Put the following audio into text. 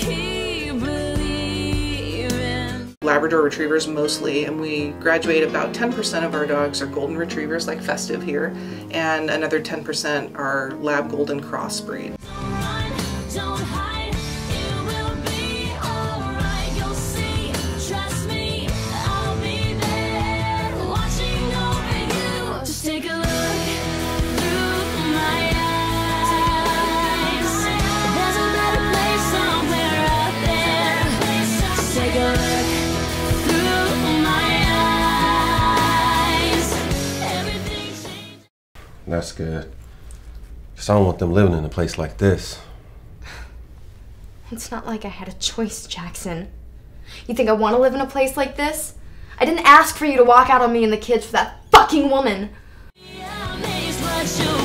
Labrador Retrievers mostly, and we graduate about 10% of our dogs are Golden Retrievers like Festive here, and another 10% are Lab Golden Crossbreed. That's good. Because I don't want them living in a place like this. It's not like I had a choice, Jackson. You think I want to live in a place like this? I didn't ask for you to walk out on me and the kids for that fucking woman.